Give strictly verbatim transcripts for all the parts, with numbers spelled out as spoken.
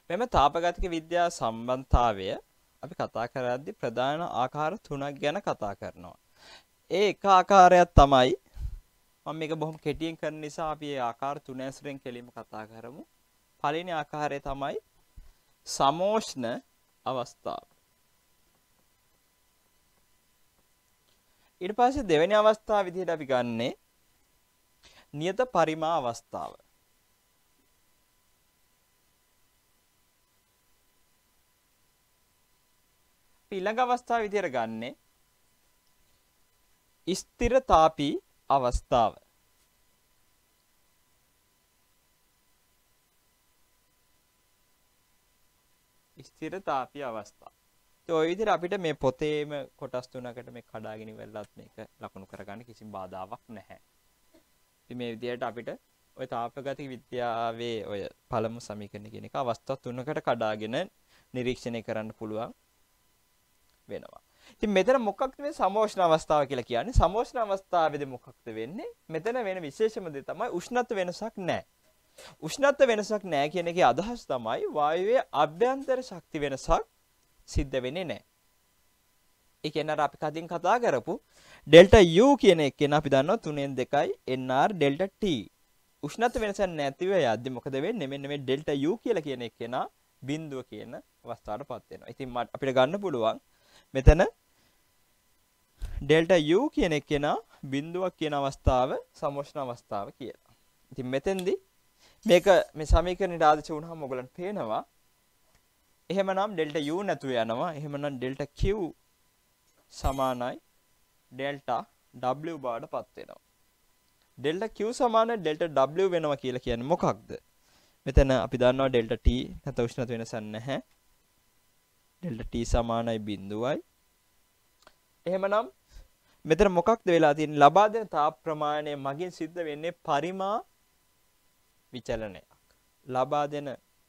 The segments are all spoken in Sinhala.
මෙම තාපගතික විද්‍යා සම්බන්ධතාවය අපි කතා කරද්දී ප්‍රධාන ආකාර තුනක් ගැන කතා කරනවා. ඒ එක ආකාරයක් තමයි මම මේක බොහොම කෙටියෙන් කරන නිසා අපි ඒ ආකාර තුන ඇසුරෙන් කෙලින්ම කතා කරමු. පළවෙනි ආකාරය තමයි සමෝෂ්ණ අවස්ථාව. ඊට පස්සේ දෙවෙනි අවස්ථාව විදිහට අපි ගන්නේ නියත පරිමා අවස්ථාව. ඊළඟ අවස්ථාව විදිහට ගන්නේ ස්ථිරතාපී අවස්ථාව. ස්ථිරතාපී අවස්ථාව. ඒ ඔය විදිහට අපිට මේ පොතේම කොටස් තුනකට මේ කඩාගෙන ඉවරලත් මේක ලකුණු කරගන්න කිසිම බාධාවක් නැහැ. ඉතින් මේ විදිහට අපිට ඔය තාපගතික විද්‍යාවේ ඔය පළමු සමීකරණ කියන එක අවස්ථා තුනකට කඩාගෙන නිරීක්ෂණය කරන්න පුළුවන් වෙනවා. ඉතින් මෙතන මොකක්ද මේ සමෝෂ්ණ අවස්ථාව කියලා කියන්නේ? සමෝෂ්ණ අවස්ථාවේදී මොකක්ද වෙන්නේ? මෙතන වෙන විශේෂම දේ තමයි උෂ්ණත්ව වෙනසක් නැහැ. උෂ්ණත්ව වෙනසක් නැහැ කියන එකේ අදහස තමයි වායුවේ අභ්‍යන්තර ශක්ති වෙනසක් සිද්ධ වෙන්නේ නැහැ. ඒ කියන්නේ අර අපි කදින් කතා කරපු ඩෙල්ටා U කියන එක කියන අපි දන්නවා තුනෙන් දෙකයි N R ඩෙල්ටා T. උෂ්ණත්ව වෙනසක් නැතිව යද්දි මොකද වෙන්නේ? මෙන්න මේ ඩෙල්ටා U කියලා කියන එක කෙනා බිඳුව කියන අවස්ථාවටපත් වෙනවා. ඉතින් අපිට ගන්න පුළුවන් මෙතන ඩෙල්ටා U කියන එක කෙනා බිඳුවක් කියන අවස්ථාව සමෝෂ්ණ අවස්ථාව කියලා. ඉතින් මෙතෙන්දී මේක මේ සමීකරණයට ආදර්ශ වුණාම ඔයගලන්ට පේනවා එහෙමනම් ඩෙල්ටා U නැතුව යනවා. එහෙමනම් ඩෙල්ටා Q සමානයි ඩෙල්ටා W බවටපත් වෙනවා. ඩෙල්ටා Q සමානයි ඩෙල්ටා W වෙනවා කියලා කියන්නේ මොකක්ද? මෙතන අපි දන්නවා ඩෙල්ටා T නැත්නම් උෂ්ණත්ව වෙනසක් නැහැ. ඩෙල්ටා T සමානයි බිඳුවයි. එහෙමනම් මෙතන මොකක්ද වෙලා තියෙන්නේ? ලබා දෙන තාප ප්‍රමාණය මගින් සිද්ධ වෙන්නේ පරිමා විචලනයක්. ලබා දෙන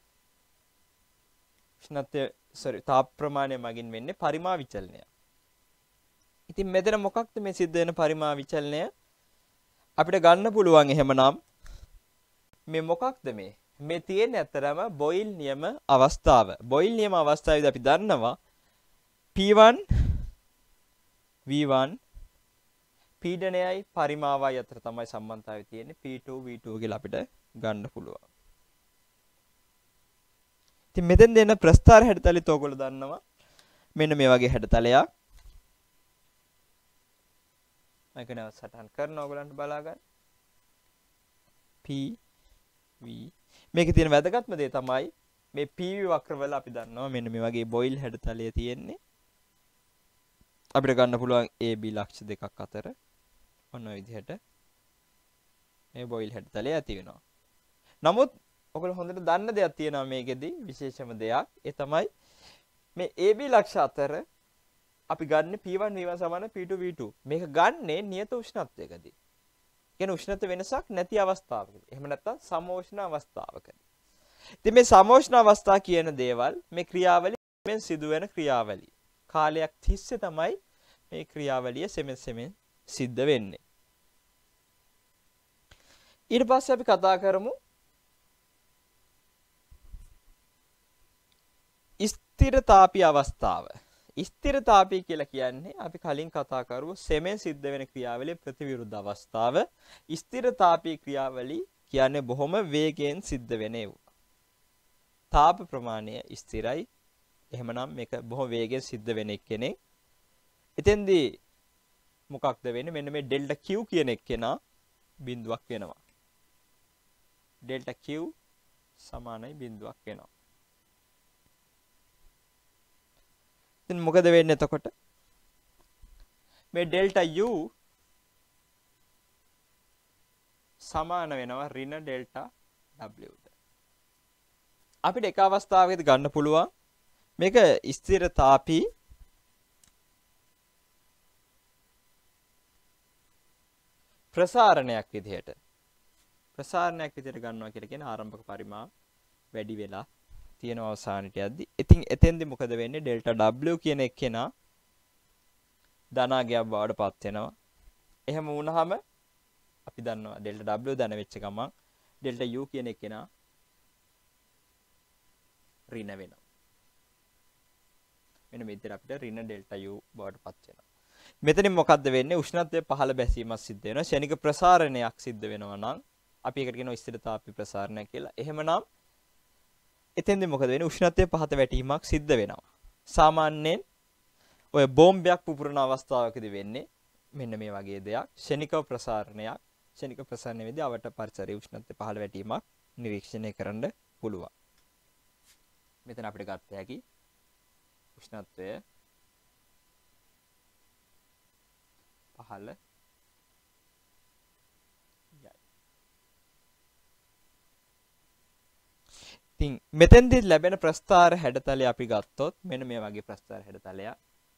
උෂ්ණත්වය sorry තාප ප්‍රමාණය මගින් වෙන්නේ පරිමා විචලනයක්. ඉතින් මෙතන මොකක්ද මේ සිද්ධ වෙන පරිමා විචලනය? අපිට ගන්න පුළුවන් එහෙමනම් මේ මොකක්ද මේ? මේ තියෙන්නේ ඇත්තරම බොයිල් නියම අවස්ථාව. බොයිල් නියම අවස්ථාවේදී අපි දන්නවා P one V one පීඩනයයි පරිමාවයි අතර තමයි සම්බන්ධතාවය තියෙන්නේ. P two V two කියලා අපිට ගන්න පුළුවන්. ඉතින් මෙතෙන් දෙන ප්‍රස්ථාර හැඩතලෙත් ඔයගොල්ලෝ දන්නවා. මෙන්න මේ වගේ හැඩතලයක්. මම කියනවා සටහන් කරනවා ඔයගොල්ලන්ට බලා ගන්න. P V මේකේ තියෙන වැදගත්ම දේ තමයි මේ P V වක්‍රවල අපි දන්නවා මෙන්න මේ වගේ බොයිල් හැඩතලය තියෙන්නේ. අපිට ගන්න පුළුවන් A B ලක්ෂ දෙකක් අතර ඔන්න ඔය විදිහට මේ බොයිල් හැඩතලය ඇති වෙනවා. නමුත් ඔයගොල්ලෝ හොඳට දන්න දෙයක් තියෙනවා මේකෙදි විශේෂම දෙයක්. ඒ තමයි මේ A B ලක්ෂ අතර අපි ගන්න P one V one සමාන P two V two. මේක ගන්නේ නියත උෂ්ණත්වයකදී. කියන උෂ්ණත්ව වෙනසක් නැති අවස්ථාවකදී. එහෙම නැත්නම් සමෝෂ්ණ අවස්ථාවකදී. ඉතින් මේ සමෝෂ්ණ අවස්ථා කියන දේවල් මේ ක්‍රියාවලියෙන් සිදුවෙන ක්‍රියාවලිය. කාලයක් තිස්සේ තමයි මේ ක්‍රියාවලිය සෙමෙන් සෙමෙන් සිද්ධ වෙන්නේ. ඊට පස්සේ අපි කතා කරමු ස්ථිරතාපී අවස්ථාව. ස්ථිරතාපී කියලා කියන්නේ අපි කලින් කතා කරුව සෙමෙන් සිද්ධ වෙන ක්‍රියාවලිය ප්‍රතිවිරුද්ධ අවස්ථාව. ස්ථිරතාපී ක්‍රියාවලිය කියන්නේ බොහොම වේගයෙන් සිද්ධ වෙන ඒවා. තාප ප්‍රමාණය ස්ථිරයි. එහෙමනම් මේක බොහොම වේගයෙන් සිද්ධ වෙන එක්කෙනෙක්. එතෙන්දී මොකක්ද වෙන්නේ? මෙන්න මේ ඩෙල්ටා Q කියන එක්කෙනා බිඳුවක් වෙනවා. ඩෙල්ටා Q සමානයි බිඳුවක් වෙනවා. ඉතින් මොකද වෙන්නේ එතකොට? මේ ඩෙල්ටා U සමාන වෙනවා ඍණ ඩෙල්ටා W ට. අපිට එක අවස්ථාවකදී ගන්න පුළුවන් මේක ස්ථිරතාපී ප්‍රසාරණයක් විදිහට. ප්‍රසාරණයක් විදිහට ගන්නවා කියලා කියන ආරම්භක පරිමාව වැඩි වෙලා තියෙන අවසානට යද්දි. ඉතින් එතෙන්දී මොකද වෙන්නේ? ඩෙල්ටා W කියන එක්කෙනා ධනාගයක් බවට පත් වෙනවා. එහෙම වුණාම අපි දන්නවා ඩෙල්ටා W ධන වෙච්ච ගමන් ඩෙල්ටා U කියන එක්කෙනා ඍණ වෙනවා. මෙන්න මේ විදිහට අපිට ඍණ ඩෙල්ටා U බවට පත් වෙනවා. මෙතනින් මොකද්ද වෙන්නේ? උෂ්ණත්වයේ පහළ බැසීමක් සිද්ධ වෙනවා. ෂණික ප්‍රසාරණයක් සිද්ධ වෙනවා නම් අපි ඒකට කියනවා ස්ථිරතාපී ප්‍රසාරණය කියලා. එහෙමනම් එතෙන්දී මොකද වෙන්නේ? උෂ්ණත්වයේ පහත වැටීමක් සිද්ධ වෙනවා. සාමාන්‍යයෙන් ඔය බෝම්බයක් පුපුරන අවස්ථාවකදී වෙන්නේ මෙන්න මේ වගේ දෙයක්. ෂණික ප්‍රසාරණයක්. ෂණික ප්‍රසාරණය වෙදී අවට පරිසරයේ උෂ්ණත්වයේ පහළ වැටීමක් නිරීක්ෂණය කරන්න පුළුවන්. මෙතන අපිට ගන්න හැකි උෂ්ණත්වය පහළ යයි. ඉතින් මෙතෙන්දී ලැබෙන ප්‍රස්ථාර හැඩතලය අපි ගත්තොත් මෙන්න මේ වගේ ප්‍රස්ථාර හැඩතලයක්.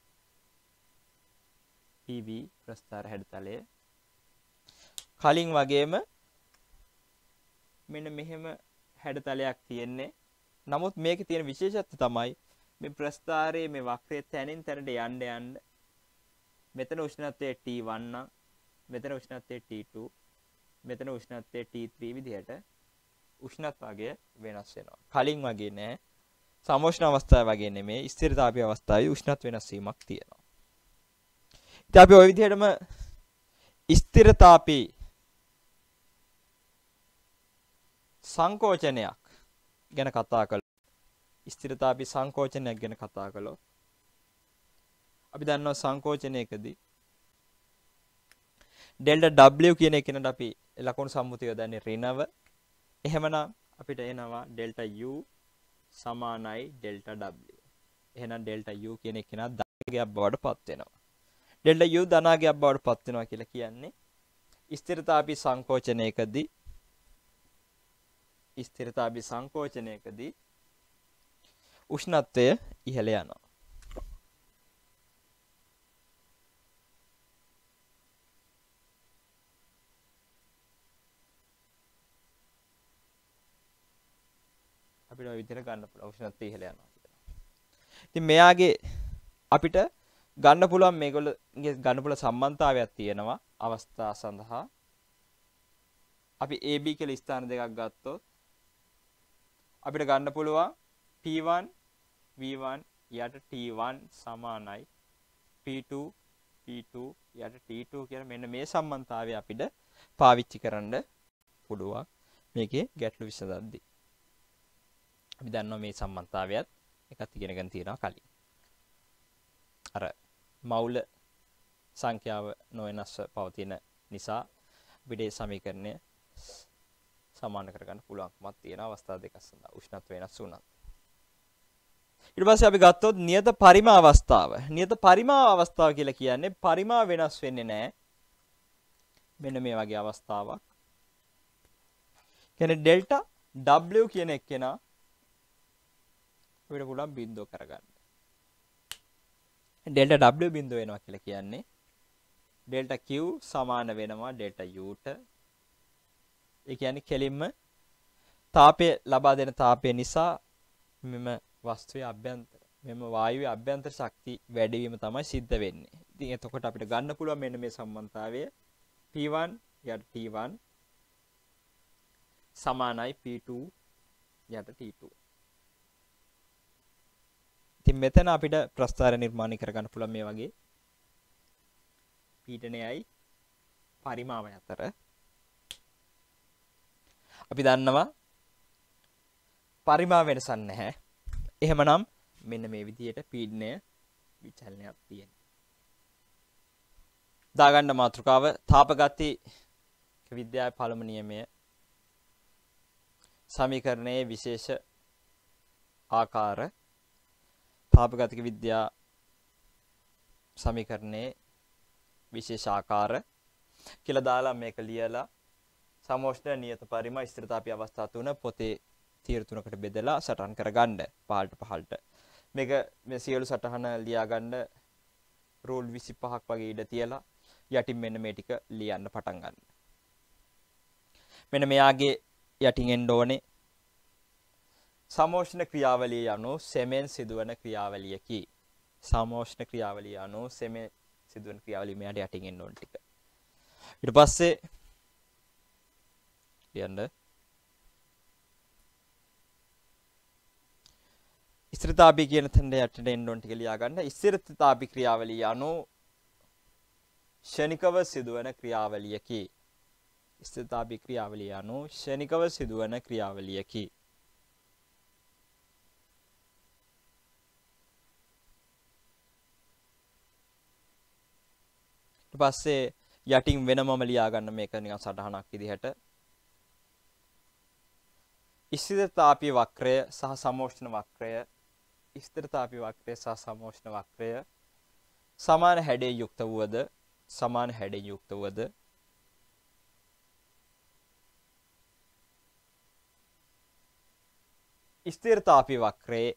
පී වී ප්‍රස්ථාර හැඩතලය. කලින් වගේම මෙන්න මෙහෙම හැඩතලයක් තියෙන්නේ. නමුත් මේකේ තියෙන විශේෂත්වය තමයි මේ ප්‍රස්ථාරයේ මේ වක්‍රයේ තැනින් තැනට යන්න යන්න මෙතන උෂ්ණත්වය T one නම් මෙතන උෂ්ණත්වය T two මෙතන උෂ්ණත්වය T three විදිහට උෂ්ණත්ව වර්ගය වෙනස් වෙනවා. කලින් වගේ නෑ. සමෝෂ්ණ අවස්ථාව වගේ නෙමෙයි. ස්ථිරතාපී අවස්ථාවේ උෂ්ණත්ව වෙනස් වීමක් තියෙනවා. ඉතින් අපි ওই විදිහටම ස්ථිරතාපී සංකෝචනයක් ගැන කතා කළා. ස්ථිරතාපී සංකෝචනයක් ගැන කතා කළොත් අපි දන්නවා සංකෝචනයකදී ඩෙල්ටා W කියන එකනට අපි ලකුණු සම්මුතිය යොදන්නේ ඍණව. එහෙමනම් අපිට එනවා ඩෙල්ටා U සමානයි ඩෙල්ටා W. එහෙනම් ඩෙල්ටා U කියන එකන ධනාගයක් බවට පත් වෙනවා. ඩෙල්ටා U ධනාගයක් බවට පත් වෙනවා කියලා කියන්නේ ස්ථිරතාපී සංකෝචනයකදී ස්ථිරතාපී සංකෝචනයකදී උෂ්ණත්වය ඉහළ යනවා. අපිට ඔය විදිහට ගන්න පුළුවන් උෂ්ණත්වය ඉහළ යනවා කියලා. ඉතින් මෙයාගේ අපිට ගන්න පුළුවන් මේගොල්ලෝගේ ගන්න පුළුවන් සම්බන්ධතාවයක් තියෙනවා අවස්ථා සඳහා. අපි A B කියලා ස්ථාන දෙකක් ගත්තොත් අපිට ගන්න පුළුවන් P one V one යට T one සමානයි P two P two යට T two කියන මෙන්න මේ සම්බන්ධතාවය අපිට පාවිච්චි කරන්න පුළුවන් මේකේ ගැටලු විසඳද්දී. අපි දන්නවා මේ සම්බන්ධතාවයත් එකත් ඉගෙනගෙන තියෙනවා කලින්. අර මවුල සංඛ්‍යාව නොවෙනස්ව පවතින නිසා අපිට මේ සමීකරණය සමාන කරගන්න පුළුවන්කමක් තියෙන අවස්ථා දෙකක් සඳහා උෂ්ණත්ව වෙනස් වුණා. ඊට පස්සේ අපි ගත්තොත් නියත පරිමා අවස්ථාව. නියත පරිමා අවස්ථාව කියලා කියන්නේ පරිමා වෙනස් වෙන්නේ නැහැ. මෙන්න මේ වගේ අවස්ථාවක්. කියන්නේ ඩෙල්ටා W කියන එකේනා අපිට පුළුවන් බිඳුව කරගන්න. ඩෙල්ටා W බිඳුව වෙනවා කියලා කියන්නේ ඩෙල්ටා Q සමාන වෙනවා ඩෙල්ටා U ට. ඒ කියන්නේ කෙලින්ම තාපය ලබා දෙන තාපය නිසා මෙම වස්තුවේ අභ්‍යන්තර මෙම වායුවේ අභ්‍යන්තර ශක්ති වැඩි වීම තමයි සිද්ධ වෙන්නේ. ඉතින් එතකොට අපිට ගන්න පුළුවන් මෙන්න මේ සම්බන්ධතාවය P one යට T one සමානයි P two යට T two. ඉතින් මෙතන අපිට ප්‍රස්ථාර නිර්මාණය කරගන්න පුළුවන් මේ වගේ පීඩනයයි පරිමාවය අතර. අපි දන්නවා පරිමා වෙනසක් නැහැ. එහෙමනම් මෙන්න මේ විදිහට පීඩනය විචලනයක් තියෙනවා. දාගන්න මාතෘකාව තාපගති විද්‍යාවේ පළමු නියමය සමීකරණයේ විශේෂ ආකාර තාපගතික විද්‍යා සමීකරණයේ විශේෂ ආකාර කියලා දාලා මේක ලියලා සමෝෂ්ණ නියත පරිමා ස්ථිරතාපී අවස්ථා තුන පොතේ තීර තුනකට බෙදලා සටහන් කරගන්න පහළට පහළට. මේක මේ සියලු සටහන ලියා ගන්න රූල් විසිපහක් වගේ ඉඩ තියලා යටින් මෙන්න මේ ටික ලියන්න පටන් ගන්න. මෙන්න මෙයාගේ යටින් එන්න ඕනේ සමෝෂ්ණ ක්‍රියාවලිය යනු සෙමෙන් සිදුවන ක්‍රියාවලියකි. සමෝෂ්ණ ක්‍රියාවලිය යනු සෙමෙන් සිදුවන ක්‍රියාවලිය මෙයාට යටින් එන්න ඕන ටික. ඊට පස්සේ ලියන්න ස්ථිරතාපී කියන තැනට යටට එන්න ඕන ටික ලියා ගන්න. ස්ථිරතාපී ක්‍රියාවලිය අනු ෂණිකව සිදුවන ක්‍රියාවලියකි. ස්ථිරතාපී ක්‍රියාවලිය අනු ෂණිකව සිදුවන ක්‍රියාවලියකි. ඊට පස්සේ යටින් වෙනමම ලියා ගන්න මේක නිකන් සටහනක් විදිහට. ස්ථිරතාපී වක්‍රය සහ සමෝෂ්ණ වක්‍රය ස්ථිරතාපී වක්‍රය සහ සමෝෂ්ණ වක්‍රය සමාන හැඩයෙන් යුක්ත වූද සමාන හැඩයෙන් යුක්ත වූද ස්ථිරතාපී වක්‍රයේ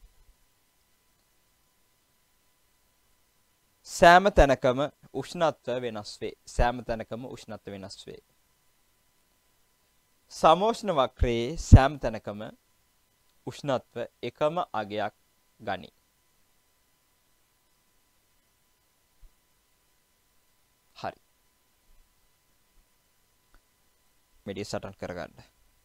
සෑම තැනකම උෂ්ණත්වය වෙනස් වේ. සෑම තැනකම උෂ්ණත්වය වෙනස් වේ. සමෝෂ්ණ වක්‍රයේ සෑම තැනකම උෂ්ණත්වය එකම අගයක් ගනී. හරි. මෙඩිය සටහන් කරගන්න.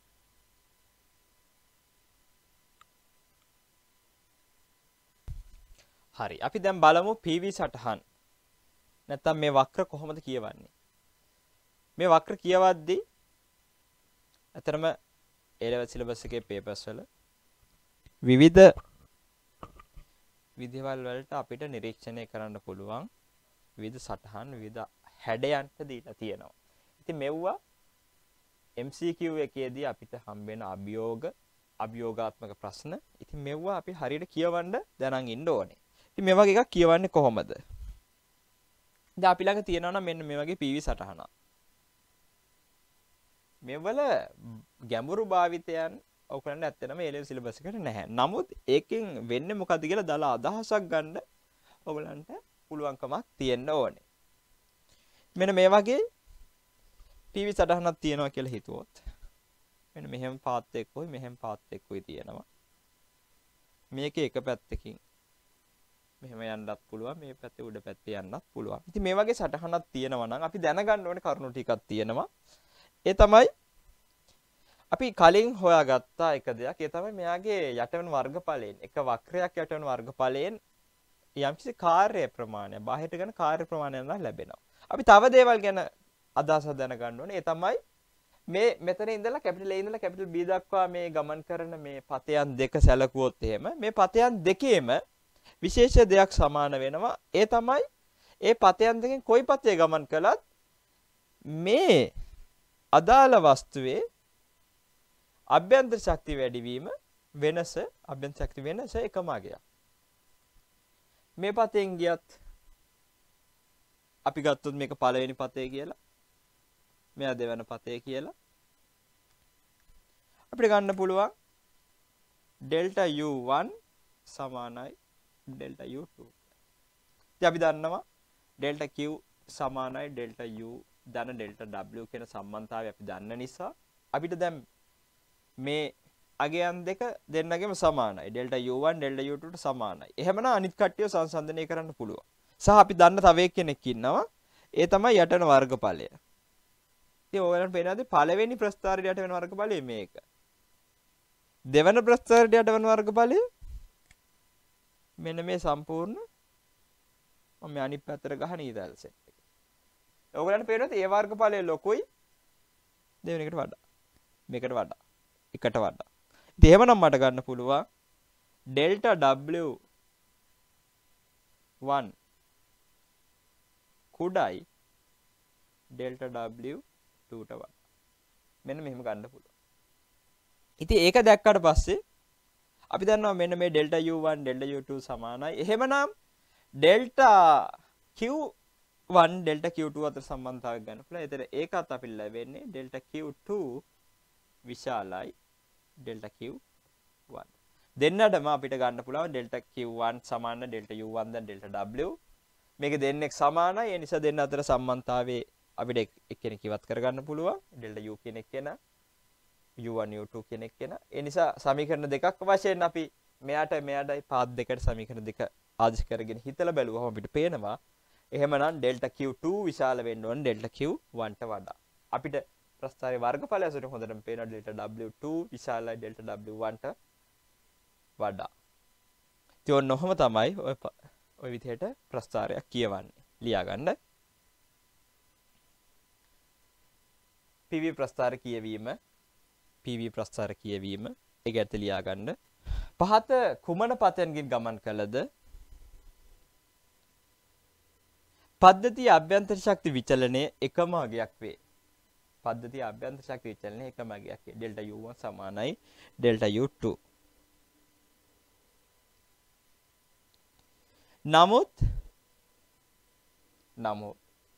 හරි. අපි දැන් බලමු P V සටහන්. නැත්තම් මේ වක්‍ර කොහොමද කියවන්නේ? මේ වක්‍ර කියවද්දී අතරම A level syllabus එකේ papers වල විවිධ විදිහවල් වලට අපිට නිරීක්ෂණය කරන්න පුළුවන් විවිධ සටහන් විවිධ හැඩයන්ට දීලා තියෙනවා. ඉතින් මෙව්වා M C Q එකේදී අපිට හම්බ වෙන අභියෝග අභියෝගාත්මක ප්‍රශ්න. ඉතින් මෙව්වා අපි හරියට කියවන්න දැනන් ඉන්න ඕනේ. ඉතින් මේ වගේ එකක් කියවන්නේ කොහොමද? දැන් අපි ළඟ තියෙනවා නම් මෙන්න මේ වගේ P V සටහනක්. මේවල ගැඹුරු භාවිතයන් ඔයගොල්ලන්ට ඇත්තටම A level syllabus එකට නැහැ. නමුත් ඒකෙන් වෙන්නේ මොකද්ද කියලා දාලා අදහසක් ගන්න ඔයගොල්ලන්ට පුළුවන්කමක් තියෙන්න ඕනේ. මෙන්න මේ වගේ P V සටහනක් තියෙනවා කියලා හිතුවොත් මෙන්න මෙහෙම පාත් එක්කයි මෙහෙම පාත් එක්කයි තියෙනවා. මේකේ එක පැත්තකින් මෙහෙම යන්නත් පුළුවන් මේ පැත්තේ උඩ පැත්තේ යන්නත් පුළුවන්. ඉතින් මේ වගේ සටහනක් තියෙනවා නම් අපි දැනගන්න ඕනේ කරුණු ටිකක් තියෙනවා. ඒ තමයි අපි කලින් හොයාගත්තා එක දෙයක්. ඒ තමයි මෙයාගේ යටවෙන වර්ගඵලයෙන් එක වක්‍රයක් යටවෙන වර්ගඵලයෙන් යම්කිසි කාර්ය ප්‍රමාණය බාහිරට ගන්න කාර්ය ප්‍රමාණයක් ලැබෙනවා. අපි තව දේවල් ගැන අදහසක් දැනගන්න ඕනේ. ඒ තමයි මේ මෙතන ඉඳලා කැපිටල් A ඉඳලා කැපිටල් B දක්වා මේ ගමන් කරන මේ පතයන් දෙක සැලකුවොත් එහෙම මේ පතයන් දෙකේම විශේෂ දෙයක් සමාන වෙනවා. ඒ තමයි ඒ පතයන් දෙකෙන් කොයි පතේ ගමන් කළත් මේ අදාළ වස්තුවේ අභ්‍යන්තර ශක්තිය වැඩිවීම වෙනස අභ්‍යන්තර ශක්තිය වෙනස එකම අගයක්. මේ පතෙන් ගියත් අපි ගත්තොත් මේක පළවෙනි පතේ කියලා මෙයා දෙවන පතේ කියලා අපිට ගන්න පුළුවන් delta U one සමානයි delta U two. ඉතින් අපි දන්නවා delta Q සමානයි delta U ධන delta W කියන සම්බන්ධතාවය අපි දන්න නිසා අපිට දැන් මේ අගයන් දෙක දෙන්නගෙම සමානයි. delta U one delta U two ට සමානයි. එහෙමනම් අනිත් කට්ටිය සංසන්දනය කරන්න පුළුවන්. සහ අපි දන්න තව එක්කෙනෙක් ඉන්නවා. ඒ තමයි යටවෙන වර්ගඵලය. ඉතින් ඔයගලන්ට පේනවාද පළවෙනි ප්‍රස්ථාරයට යටවෙන වර්ගඵලය මේක. දෙවන ප්‍රස්ථාරයට යටවෙන වර්ගඵලය මෙන්න මේ සම්පූර්ණ මම මේ අනිත් පැත්තට ගහන ඊදල් සෙට් එක. ඔයගලන්ට පේනවාද ඒ වර්ගඵලය ලොකුයි දෙවෙනි එකට වඩා. මේකට වඩා. එකට වඩා. ඉතින් එහෙමනම් මට ගන්න පුළුවන් delta W one කුඩයි delta W two ට වඩා. මෙන්න මෙහෙම ගන්න පුළුවන්. ඉතින් ඒක දැක්කට පස්සේ අපි දන්නවා මෙන්න මේ delta U one delta U two සමානයි. එහෙමනම් delta Q one delta Q two අතර සම්බන්ධතාවයක් ගන්න පුළුවන්. ඒතර ඒකත් අපිට ලැබෙන්නේ delta Q two විශාලයි delta Q one. දෙන්නටම අපිට ගන්න පුළුවන් delta Q one සමාන delta U one දැන් delta W. මේක දෙන්නෙක් සමානයි. ඒ නිසා දෙන්න අතර සම්බන්ධතාවයේ අපිට එක්කෙනෙක් ඉවත් කරගන්න පුළුවන්. delta U කෙනෙක් කෙනා U one U two කෙනෙක් කෙනා. ඒ නිසා සමීකරණ දෙකක් වශයෙන් අපි මෙයාට මෙයාටයි පාත් දෙකට සමීකරණ දෙක ආදිශ කරගෙන හිතලා බැලුවම අපිට පේනවා එහෙමනම් delta Q two විශාල වෙන්න ඕන delta Q one ට වඩා. අපිට ප්‍රස්ථාරයේ වර්ගඵලය ඇසුරින් හොඳටම පේනවා delta W two විශාලයි delta W one ට වඩා. ඉතින් ඔන්න ඔහම තමයි ඔය ඔය විදිහට ප්‍රස්ථාරයක් කියවන්නේ. ලියා ගන්න. පී වී ප්‍රස්ථාර කියවීම පී වී ප්‍රස්ථාර කියවීම ඒක ඇත්ත ලියා ගන්න. පහත කුමන පතයන්ගෙන් ගමන් කළද? පද්ධතිය අභ්‍යන්තර ශක්ති විචලනයේ එකම අගයක් වේ. පද්ධතිය අභ්‍යන්තර ශක්ති විචලනයේ එකම අගයක් වේ. ඩෙල්ටා යූ වන් සමානයි ඩෙල්ටා යූ ටූ. නමුත් නමුත්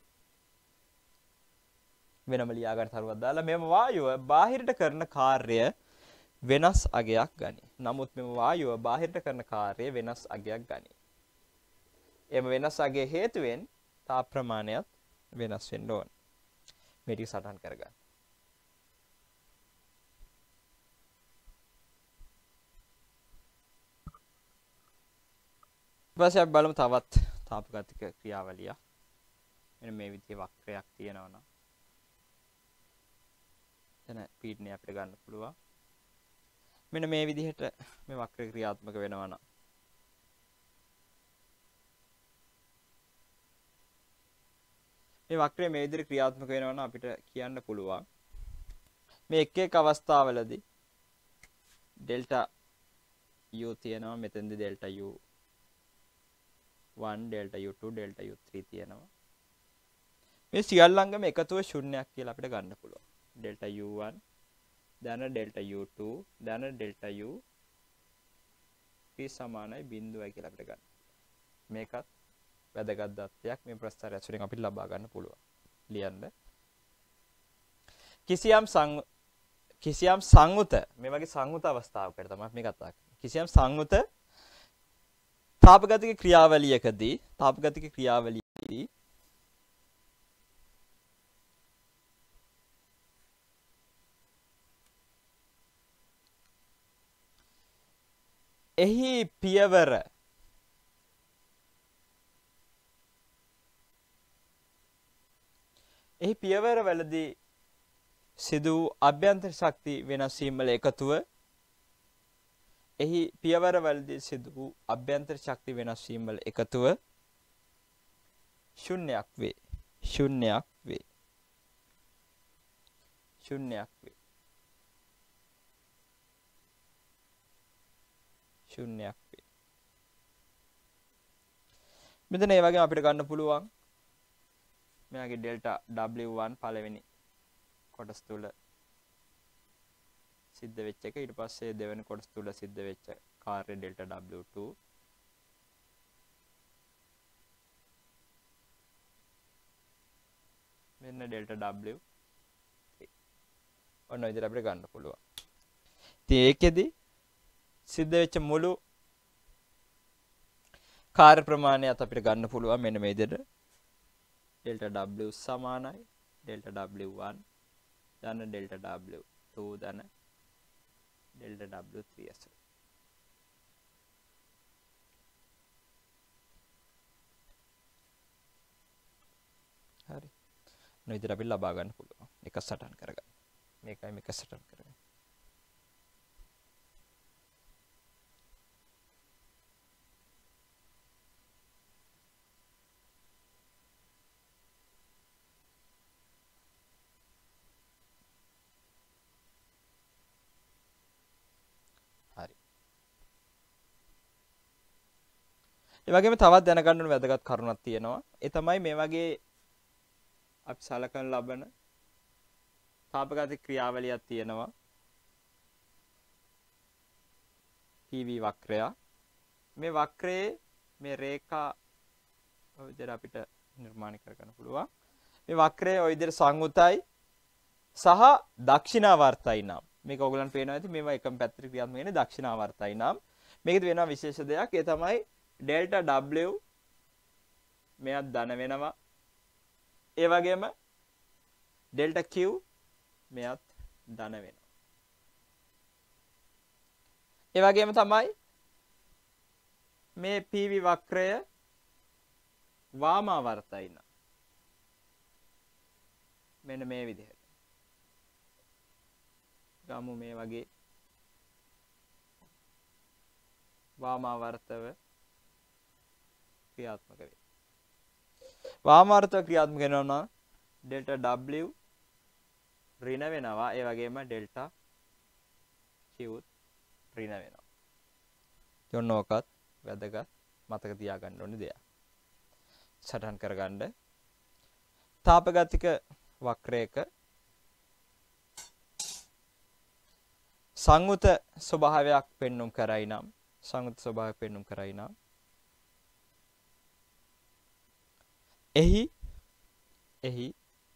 වෙනම ලියා ගන්න තරුවක් දාලා මෙම වායුව බාහිරට කරන කාර්ය වෙනස් අගයක් ගනී. නමුත් මෙම වායුව බාහිරට කරන කාර්ය වෙනස් අගයක් ගනී. එම වෙනස් අගයේ හේතුවෙන් තාප ප්‍රමාණයත් වෙනස් වෙන්න ඕන. මේ ටික සටහන් කරගන්න. ඊපස්සේ අපි බලමු තවත් තාපගතික ක්‍රියාවලියක්. මෙන්න මේ විදිහේ වක්‍රයක් තියෙනවා නම් එතන පීඩනය අපිට ගන්න පුළුවන්. මෙන්න මේ විදිහට මේ වක්‍රය ක්‍රියාත්මක වෙනවා නම් මේ වක්‍රය මේ විදිහට ක්‍රියාත්මක වෙනවා නම් අපිට කියන්න පුළුවන් මේ එක් එක් අවස්ථාවලදී ඩෙල්ටා U තියෙනවා, මෙතෙන්දී delta U one delta U two delta U three තියෙනවා. මේ සියල්ලංගම එකතුව ශුන්‍යයක් කියලා අපිට ගන්න පුළුවන්. ඩෙල්ටා U one ධන ඩෙල්ටා U two ධන ඩෙල්ටා U three සමානයි බිංදුවයි කියලා අපිට ගන්න. මේකත් වැදගත් දත්තයක් මේ ප්‍රස්ථාරය ඇසුරෙන් අපිට ලබා ගන්න පුළුවන්. ලියන්න. කිසියම් සං කිසියම් සංයුත මේ වගේ සංයුත අවස්ථාවකට තමයි මේ කතා කරන්නේ. කිසියම් සංයුත තාපගතික ක්‍රියාවලියකදී තාපගතික ක්‍රියාවලියේදී එහි පියවර එහි පියවර වලදී සිදු වූ අභ්‍යන්තර ශක්ති වෙනස් වීම වල එකතුව එහි පියවර වලදී සිදු වූ අභ්‍යන්තර ශක්ති වෙනස් වීම වල එකතුව ශුන්‍යයක් වේ. ශුන්‍යයක් වේ. ශුන්‍යයක් වේ. ශුන්‍යයක් වේ. මෙතන ඒ වගේම අපිට ගන්න පුළුවන් මෙයාගේ ඩෙල්ටා W one පළවෙනි කොටස තුල සිද්ධ වෙච්ච එක, ඊට පස්සේ දෙවෙනි කොටස තුල සිද්ධ වෙච්ච කාර්ය ඩෙල්ටා W two මෙන්න ඩෙල්ටා W three ඔන්න විදිහට අපිට ගන්න පුළුවන්. ඉතින් ඒකෙදි සිද්ධ වෙච්ච මුළු කාර්ය ප්‍රමාණයත් අපිට ගන්න පුළුවන් මෙන්න මේ විදිහට ඩෙල්ටා W සමානයි ඩෙල්ටා W one ධන ඩෙල්ටා W two ධන ඩෙල්ටා W three ඇසුර. හරි. මේ විදිහට අපි ලබා ගන්න පුළුවන්. එක සටහන් කරගන්න. මේකයි මේක සටහන් කරගන්න. ඒ වගේම තවත් දැනගන්න ඕන වැදගත් කරුණක් තියෙනවා. ඒ තමයි මේ වගේ අපි සලකන ලබන තාපගතික ක්‍රියාවලියක් තියෙනවා. පී වී වක්‍රය. මේ වක්‍රයේ මේ රේඛා ඔය විදිහට අපිට නිර්මාණය කරගන්න පුළුවන්. මේ වක්‍රයේ ඔය විදිහට සංයුතයි සහ දක්ෂිනාවර්තයි නම්. මේක ඔයගලන්ට පේනවා ඇති මේවා එකම පැත්තට ක්‍රියාත්මක වෙන්නේ දක්ෂිනාවර්තයි නම්. මේකෙදි වෙනවා විශේෂ දෙයක්. ඒ තමයි ඩෙල්ටා W මෙයක් ධන වෙනවා. ඒ වගේම ඩෙල්ටා Q මෙයක් ධන වෙනවා. ඒ වගේම තමයි මේ පී වී වක්‍රය වාමාවර්තයි නම්. මෙන්න මේ විදිහට. ගමු මේ වගේ වාමාවර්තව ක්‍රියාත්මක වේ. වාමාවර්තව ක්‍රියාත්මක වෙනවා නම් ඩෙල්ටා W ඍණ වෙනවා. ඒ වගේම ඩෙල්ටා Q ඍණ වෙනවා. යොන්න ඔකත් වැදගත් මතක තියාගන්න ඕනේ දෙයක්. සටහන් කරගන්න. තාපගතික වක්‍රයක සංයුත ස්වභාවයක් පෙන්눔 කරයි නම් සංයුත ස්වභාවයක් පෙන්눔 කරයි නම් එහි එහි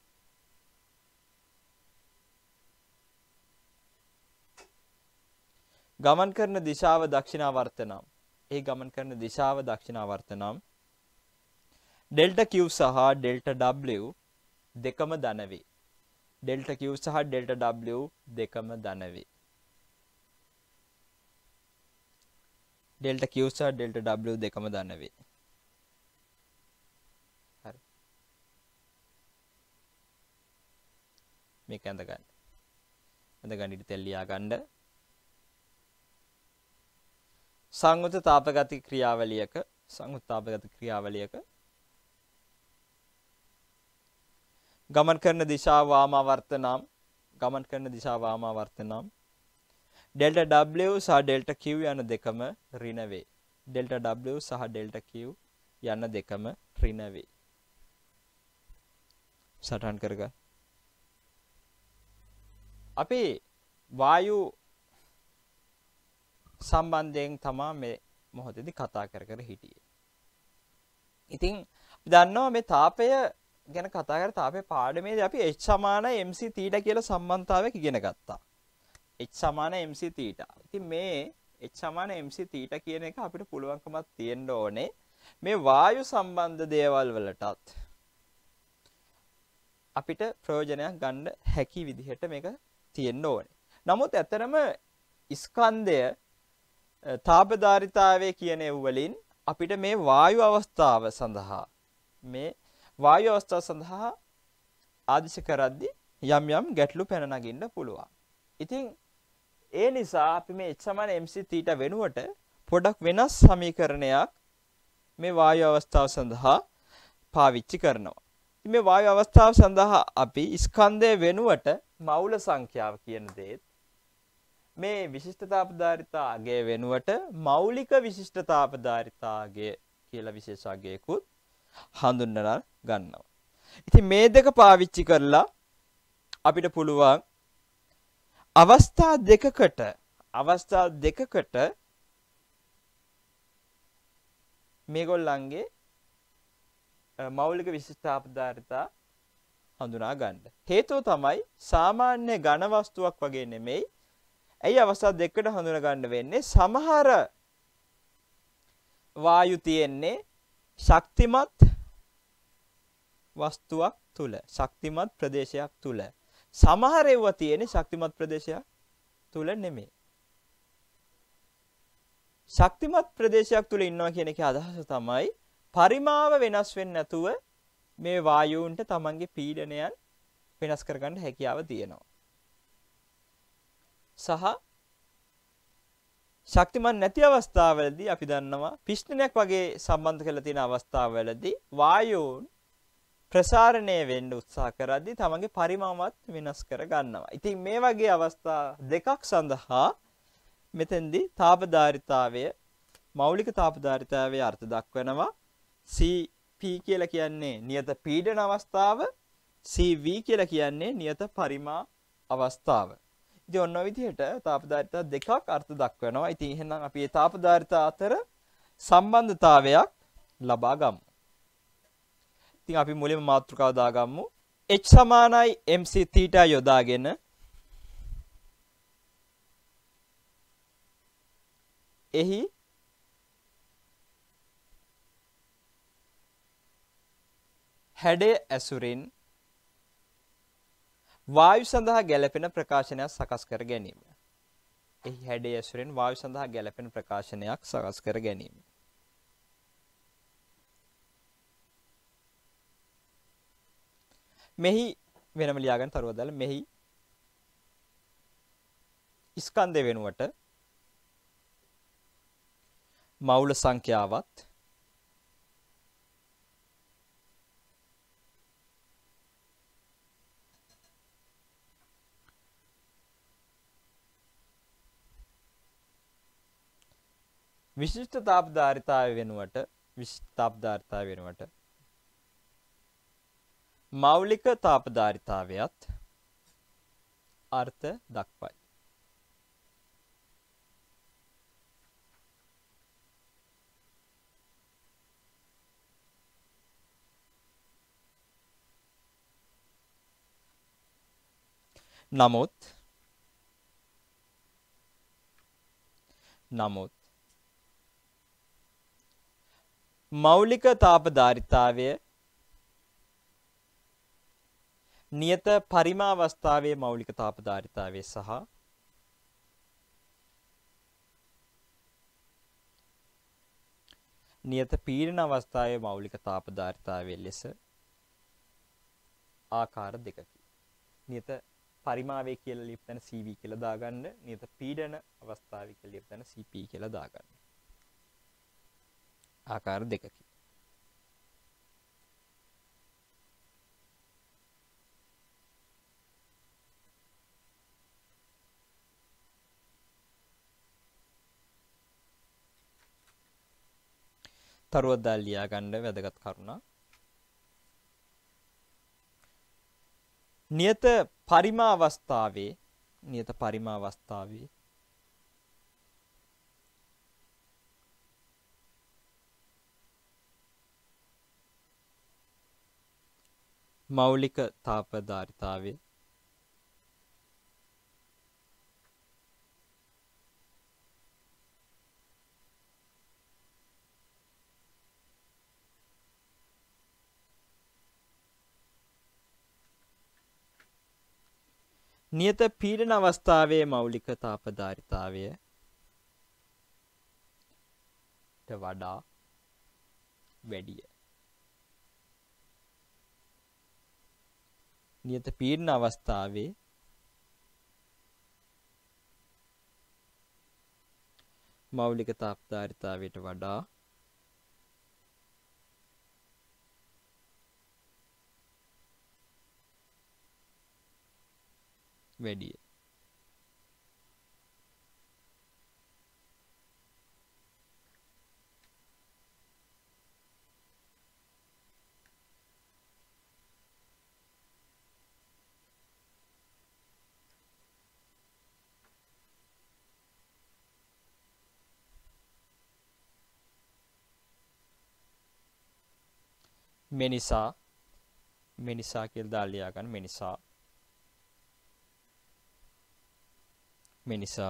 ගමන් කරන දිශාව දක්ෂිනාවර්ත නම් ඒ ගමන් කරන දිශාව දක්ෂිනාවර්ත නම් ඩෙල්ටා Q සහ ඩෙල්ටා W දෙකම ධන වේ. ඩෙල්ටා Q සහ ඩෙල්ටා W දෙකම ධන වේ. ඩෙල්ටා Q සහ ඩෙල්ටා W දෙකම ධන වේ. හරි. මේක ඇඳ ගන්න. ඇඳ ගන්න ඉතින් තෙල් ලියා ගන්න. සංයුත තාපගතික ක්‍රියාවලියක සංයුත තාපගතික ක්‍රියාවලියක ගමන් කරන දිශාව වාමාවර්ත නම් ගමන් කරන දිශාව වාමාවර්ත නම් ඩෙල්ටා W සහ ඩෙල්ටා Q යන දෙකම ඍණ වේ. ඩෙල්ටා W සහ ඩෙල්ටා Q යන දෙකම ඍණ වේ. සටහන් කරගන්න. අපි වායු සම්බන්ධයෙන් තමයි මේ මොහොතේදී කතා කර කර හිටියේ. ඉතින් අපි දන්නවා මේ තාපය ගැන කතා කර තාපේ පාඩමේදී අපි H සමාන mc θ කියලා සම්බන්ධතාවයක් ඉගෙන ගත්තා. H සමාන mc θ. ඉතින් මේ H සමාන mc θ කියන එක අපිට පුළුවන්කමක් තියෙන්න ඕනේ මේ වායු සම්බන්ධ දේවල් වලටත් අපිට ප්‍රයෝජනයක් ගන්න හැකි විදිහට මේක තියෙන්න ඕනේ. නමුත් ඇත්තටම ස්කන්ධය තාපධාරිතාවය කියන ඒ වලින් අපිට මේ වායු අවස්ථාව සඳහා මේ වායු අවස්ථාව සඳහා ආදිශ කරද්දී යම් යම් ගැටලු පැන නගින්න පුළුවන්. ඉතින් ඒ නිසා අපි මේ H සමාන mc θ වෙනුවට පොඩක් වෙනස් සමීකරණයක් මේ වායු අවස්ථාව සඳහා පාවිච්චි කරනවා. ඉතින් මේ වායු අවස්ථාව සඳහා අපි ස්කන්ධය වෙනුවට මවුල සංඛ්‍යාව කියන දේත් මේ විශිෂ්ටතාපධාරිතාගය වෙනුවට මෞලික විශිෂ්ටතාපධාරිතාගය කියලා විශේෂාගයකුත් හඳුන්වලා ගන්නවා. ඉතින් මේ දෙක පාවිච්චි කරලා අපිට පුළුවන් අවස්ථා දෙකකට අවස්ථා දෙකකට මේගොල්ලන්ගේ මෞලික විශිෂ්ටතාපධාරිතා හඳුනා ගන්න. හේතුව තමයි සාමාන්‍ය ඝන වස්තුවක් වගේ නෙමෙයි. ඇයි අවස්ථා දෙකකට හඳුනා ගන්න වෙන්නේ? සමහර වායු තියෙන්නේ ශක්තිමත් වස්තුවක් තුල, ශක්තිමත් ප්‍රදේශයක් තුල. සමහර ඒවා තියෙන්නේ ශක්තිමත් ප්‍රදේශයක් තුල නෙමෙයි. ශක්තිමත් ප්‍රදේශයක් තුල ඉන්නවා කියන එකේ අදහස තමයි පරිමාව වෙනස් වෙන්නේ නැතුව මේ වායුන්ට තමන්ගේ පීඩනයන් වෙනස් කරගන්න හැකියාව තියෙනවා. සහ ශක්තිමත් නැති අවස්ථාවලදී අපි දන්නවා පිස්ටනයක් වගේ සම්බන්ධ කරලා තියෙන අවස්ථාවවලදී වායුන් ප්‍රසාරණය වෙන්න උත්සාහ කරද්දී තමන්ගේ පරිමාවත් වෙනස් කර ගන්නවා. ඉතින් මේ වගේ අවස්ථා දෙකක් සඳහා මෙතෙන්දී තාපධාරිතාවය මෞලික තාපධාරිතාවයේ අර්ථ දක්වනවා. C P කියලා කියන්නේ නියත පීඩන අවස්ථාව, C V කියලා කියන්නේ නියත පරිමා අවස්ථාව. ඉතින් ඔන්න ඔය විදිහට තාපධාරිතා දෙකක් අර්ථ දක්වනවා. ඉතින් එහෙනම් අපි මේ තාපධාරිතා අතර සම්බන්ධතාවයක් ලබා ගමු. ඉතින් අපි මුලින්ම මාතෘකාව දාගමු. H සමානයි mc θ යොදාගෙන එහි හැඩය ඇසුරින් වායු සඳහා ගැලපෙන ප්‍රකාශනයක් සකස් කර ගැනීම. එහි හැඩය ඇසුරින් වායු සඳහා ගැලපෙන ප්‍රකාශනයක් සකස් කර ගැනීම. මෙහි වෙනම ලියාගන්න තරුව දාලා මෙහි ස්කන්ධය වෙනුවට මවුල සංඛ්‍යාවත් විශිෂ්ට තාපධාරිතාවය වෙනුවට විශිෂ්ට තාපධාරිතාවය වෙනුවට මෞලික තාපධාරිතාවයත් අර්ථ දක්වයි. නමුත් නමුත් මෞලික තාපධාරිතාවය නියත පරිමාවස්ථාවේ මෞලික තාපධාරිතාවය සහ නියත පීඩන අවස්ථාවේ මෞලික තාපධාරිතාවය ලෙස ආකාර දෙකකි. නියත පරිමාවේ කියලා ලියපු තැන සී වී කියලා දාගන්න, නියත පීඩන අවස්ථාවේ කියලා ලියපු තැන සී පී කියලා දාගන්න. ආකාර දෙකකි. තරුවක් දාලා ලියා ගන්න වැදගත් කරුණක්. නියත පරිමා අවස්ථාවේ නියත පරිමා අවස්ථාවේ මෞලික තාපධාරිතාවේ නියත පීඩන අවස්ථාවේ මෞලික තාපධාරිතාවය ට වඩා වැඩිය. නියත පීඩන අවස්ථාවේ මෞලික තාපධාරිතාවයට වඩා වැඩිය. මෙනිසා මෙනිසා කියලා දාලා ලියා ගන්න. මෙනිසා මෙනිසා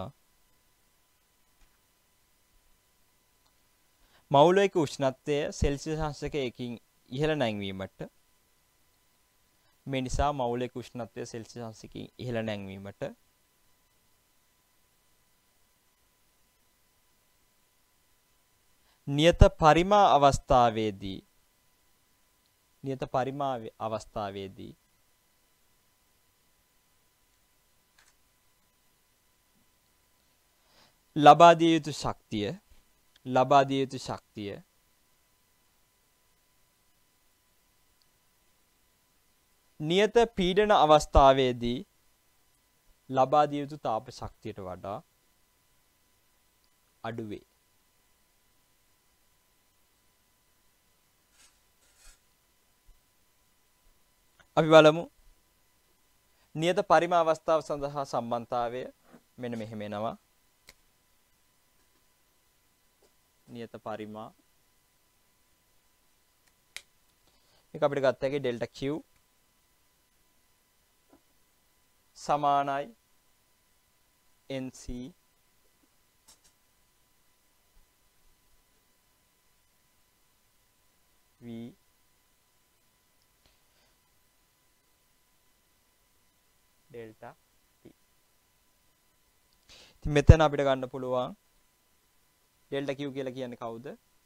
මෞලික උෂ්ණත්වය සෙල්සියස් අංශකයකින් ඉහළ නැංවීමට මෙනිසා මෞලික උෂ්ණත්වය සෙල්සියස් අංශකයකින් ඉහළ නැංවීමට නියත පරිමා අවස්ථාවේදී නියත පරිමා අවස්ථාවේදී ලබා දිය යුතු ශක්තිය ලබා දිය යුතු ශක්තිය නියත පීඩන අවස්ථාවේදී ලබා දිය යුතු තාප ශක්තියට වඩා අඩු වේ. අපි බලමු නියත පරිමා අවස්ථාව සඳහා සම්බන්ධතාවය මෙන්න මෙහෙම එනවා. නියත පරිමා මේක අපිට ගත්ත එකේ ඩෙල්ටා Q සමානයි N C V delta T. ඉතින් මෙතන අපිට ගන්න පුළුවන් ඩෙල්ටා Q කියලා කියන්නේ කවුද?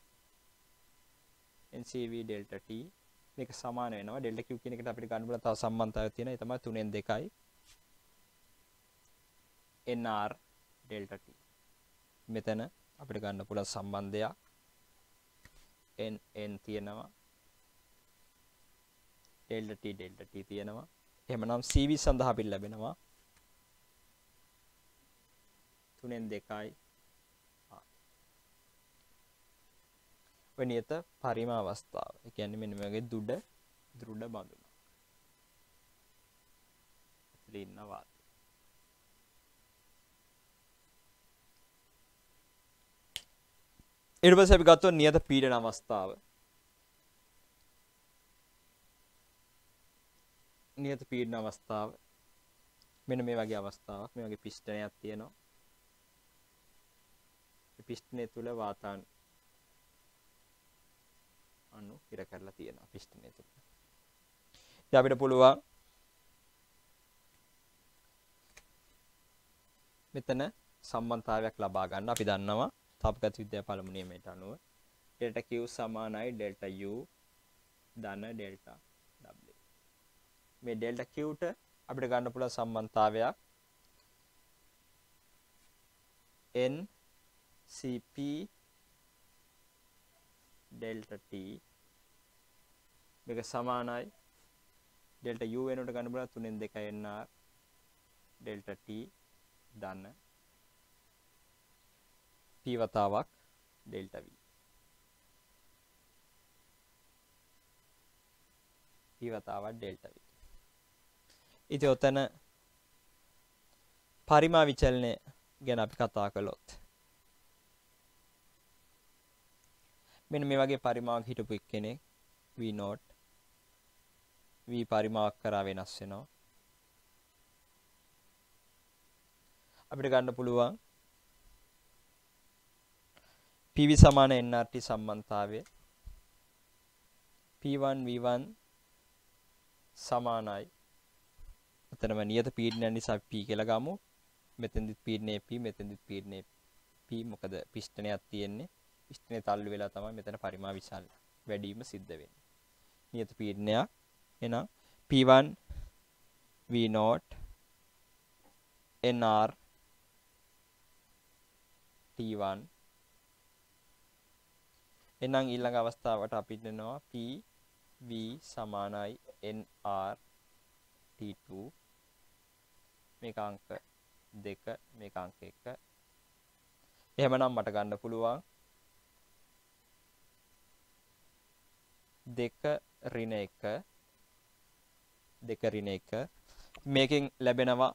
N C V delta T. මේක සමාන වෙනවා. ඩෙල්ටා Q කියන එකට අපිට ගන්න පුළුවන් තව සම්බන්ධතාවයක් තියෙනවා. ඒ තමයි තුනෙන් දෙකයි N R ඩෙල්ටා T. මෙතන අපිට ගන්න පුළුවන් සම්බන්ධයක් n n තියෙනවා delta t delta t තියෙනවා එහෙමනම් C V සඳහා අපිට ලැබෙනවා තුනෙන් දෙකයි වෙනියත පරිම අවස්ථාව. ඒ කියන්නේ මෙන්න මේ වගේ දුඩ දෘඩ බඳුනක්. ඇතුලේ ඉන්න වාතය. ඊට පස්සේ අපි ගත්තොත් නියත පීඩන අවස්ථාව. නියත පීඩන අවස්ථාව මෙන්න මේ වගේ අවස්ථාවක්. මේ වගේ පිස්ටනයක් තියෙනවා. මේ පිස්ටනය තුල වාතාන් අනු ඉර කරලා තියෙනවා පිස්ටනය තුල. ඉතින් අපිට පුළුවන් මෙතන සම්බන්ධතාවයක් ලබා ගන්න. අපි දන්නවා තාපගත විද්‍යා පළමු නියමයට අනුව delta Q සමානයි delta U ධන delta W. මේ delta Q ට අපිට ගන්න පුළුවන් සම්බන්ධතාවයක් N C P delta T මේක සමානයි delta U වෙනුවට ගන්න පුළුවන් තුනෙන් දෙකයි N R delta T ධන P වතාවක් delta V P වතාවක් delta V. ඉතින් ඔතන පරිමා විචලනය ගැන අපි කතා කළොත් මෙන්න මේ වගේ පරිමාවක් හිටපු එක්කෙනෙක් V naught V පරිමාවක් කරා වෙනස් වෙනවා. අපිට ගන්න පුළුවන් P V සමාන N R T සම්බන්ධතාවය P one V one සමානයි. එතනම නියත පීඩනය නිසා P කියලා ගමු. මෙතෙන්දිත් පීඩනය P මෙතෙන්දිත් පීඩනය P මොකද පිස්ටනයක් තියෙන්නේ. පිස්ටනේ තල්ලු වෙලා තමයි මෙතන පරිමා විශාල වැඩිම සිද්ධ වෙන්නේ. නියත පීඩනයක් එහෙනම් P one V naught N R T one එහෙනම් ඊළඟ අවස්ථාවට අපිට දෙනවා P V සමානයි N R T two මේක අංක දෙක මේක අංක එක. එහෙමනම් මට ගන්න පුළුවන් දෙක ඍණ එක දෙක ඍණ එක මේකෙන් ලැබෙනවා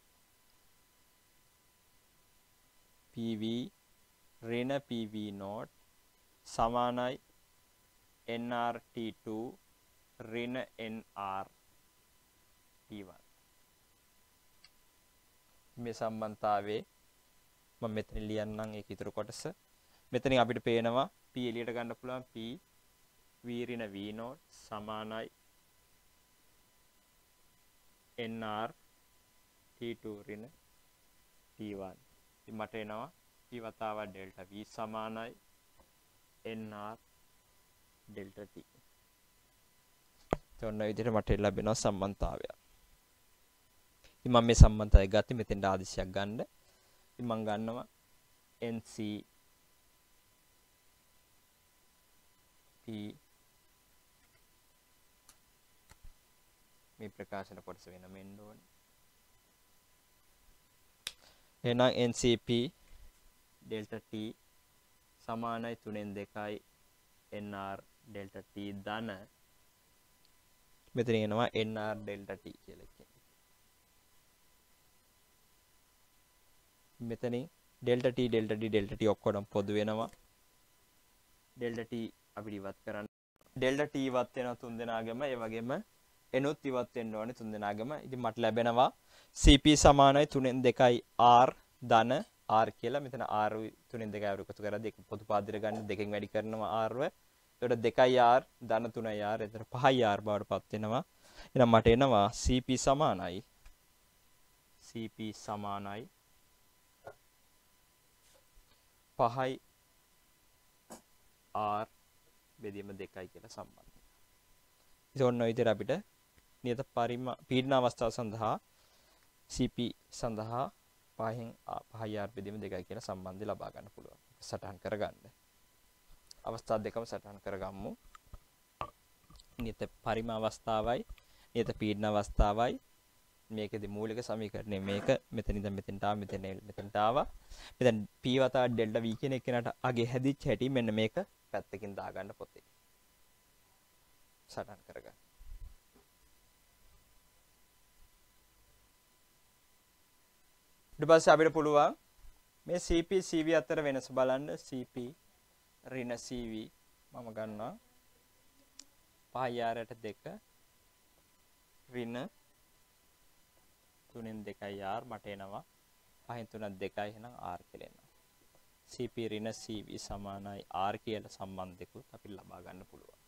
P V ඍණ P V naught සමානයි N R T two ඍණ N R T one. මේ සම්බන්ධතාවයේ මම මෙතන ලියන්නම් ඒක ඉතුරු කොටස. මෙතනින් අපිට පේනවා P එළියට ගන්න පුළුවන් P V ඍණ V naught සමානයි N R T two ඍණ T one. ඉතින් මට එනවා P වතාවක් delta V සමානයි N R delta T. ඔන්න ඔය විදිහට මට ලැබෙනවා සම්බන්ධතාවය. ඉතින් මම මේ සම්බන්ධතාවය ගත්තේ මෙතෙන්ට ආදිශයක් ගන්න. ඉතින් මම ගන්නවා N C P මේ ප්‍රකාශන කොටස වෙනම එන්න ඕනේ. එහෙනම් N C P delta T සමානයි තුනෙන් දෙකයි N R delta T ධන මෙතන එනවා N R delta T කියලා කියන්නේ. මෙතනින් delta T delta T delta T ඔක්කොම පොදු වෙනවා. delta T අපිට ඉවත් කරන්න. delta T ඉවත් වෙනවා තුන් දෙනාගෙම ඒ වගේම එනොත් ඉවත් වෙන්න ඕනේ තුන් දෙනාගෙම. ඉතින් මට ලැබෙනවා C P සමානයි තුනෙන් දෙකයි R ධන R කියලා. මෙතන R තුනෙන් දෙකයි R එකතු කරලා දෙක පොදු පාදයට ගන්න දෙකෙන් වැඩි කරනවා R ව. එතකොට දෙකයි R ධන තුනයි R එතන පහයි R බවට පත් වෙනවා. එහෙනම් මට එනවා C P සමානයි C P සමානයි පහයි R බෙදීම දෙකයි කියලා සම්බන්ධයි. ඉතින් ඔන්න ඔය විදිහට අපිට නියත පරිමා පීඩන අවස්ථාව සඳහා C P සඳහා පහෙන් පහයි R බෙදීම දෙකයි කියලා සම්බන්ධය ලබා ගන්න පුළුවන්. සටහන් කරගන්න. අවස්ථා දෙකම සටහන් කරගමු. නියත පරිම අවස්ථාවයි නියත පීඩන අවස්ථාවයි මේකෙදි මූලික සමීකරණය මේක මෙතන ඉඳන් මෙතෙන්ට ආව මෙතන මෙතෙන්ට ආවා. මෙතන p වතා ඩෙල්ටා v කියන එකනට අගේ හැදිච්ච හැටි මෙන්න මේක පැත්තකින් දාගන්න පොතේ. සටහන් කරගන්න. ඊට පස්සේ අපිට පුළුවන් මේ cp cv අතර වෙනස බලන්න. cp ඍණ cv මම ගන්නවා පහයි ආරයට දෙක ඍණ තුනෙන් දෙකයි r මට එනවා පහෙන් තුනක් දෙකයි එහෙනම් r කියලා එනවා. cp ඍණ cv සමානයි r කියලා සම්බන්ධයකුත් අපි ලබා ගන්න පුළුවන්.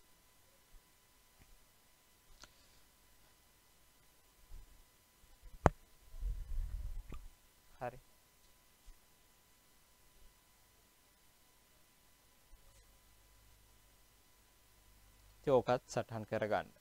හරි. ඒකත් සටහන් කරගන්න.